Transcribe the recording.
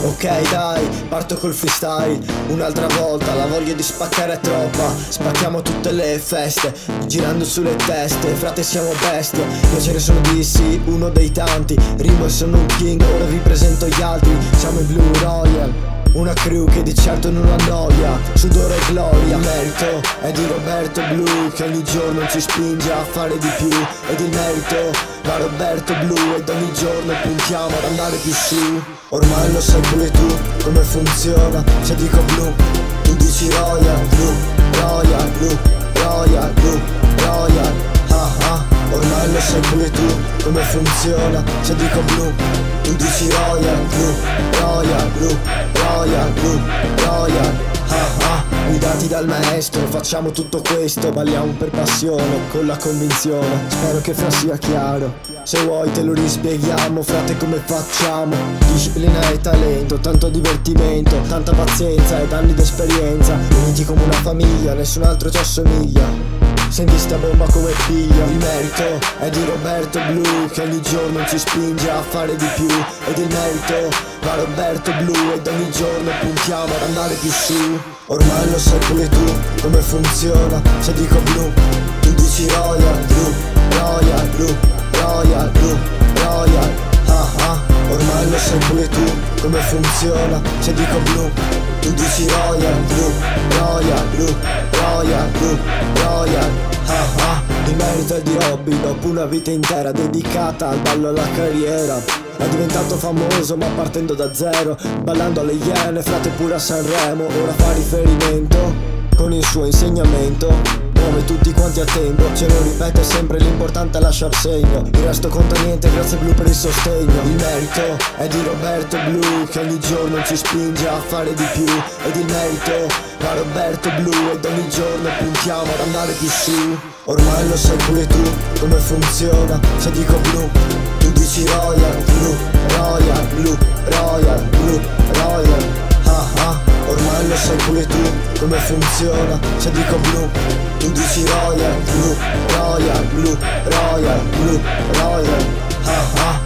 Ok dai, parto col freestyle. Un'altra volta, la voglia di spaccare è troppa. Spacchiamo tutte le feste, girando sulle teste. Frate siamo bestie, io ce ne sono dissi, uno dei tanti. Rimo e sono un king, ora vi presento gli altri. Siamo i Blue Royal, una crew che di certo non annoia. Sudore e gloria, il merito è di Roberto Blu, che ogni giorno ci spinge a fare di più. Ed il merito va a Roberto Blu, ed ogni giorno puntiamo ad andare più su. Ormai lo sai pure tu come funziona. Se dico blu, tu dici royal. Blu, royal, blu, royal, blu, royal. Ah ah, ormai lo sai pure tu come funziona. Se dico blu, tu dici royal. Blu, royal, blu, royal, blu, royal. Ah ah, guidati dal maestro, facciamo tutto questo. Balliamo per passione, con la convinzione. Spero che fra sia chiaro. Se vuoi te lo rispieghiamo, frate, come facciamo. Disciplina e talento, tanto divertimento, tanta pazienza ed anni d'esperienza. Uniti come una famiglia, nessun altro ci assomiglia. Senti sta bomba come piglia. Il merito è di Roberto Blu, che ogni giorno ci spinge a fare di più. Ed il merito va a Roberto Blu, ed ogni giorno puntiamo ad andare più su. Ormai lo sai pure tu come funziona. Se dico blu, tu dici royal. Blu, royal, blu, royal, blu, royal. Ah ah, ormai lo sai pure tu come funziona. Se dico blu, tu dici royal. Blu, royal, blu, royal, blu, royal. Ah ah, il merito è di Robby, dopo una vita intera dedicata al ballo e alla carriera. È diventato famoso ma partendo da zero, ballando alle Iene, frate, pure a Sanremo. Ora fa riferimento con il suo insegnamento, muove tutti quanti a tempo, ce lo ripete sempre, l'importante è lasciar segno. Il resto conta niente, grazie Blu per il sostegno. Il merito è di Roberto Blu, che ogni giorno ci spinge a fare di più. Ed il merito va a Roberto Blu, ed ogni giorno puntiamo ad andare più su. Ormai lo sai pure tu come funziona. Se dico blu, tu dici royal. Blu, royal, blu, royal, blu, royal. Ah ah, ormai lo sai pure tu come funziona. Se dico blu, tu dici royal. Blu, royal, blu, royal, blu, royal. Ah ah.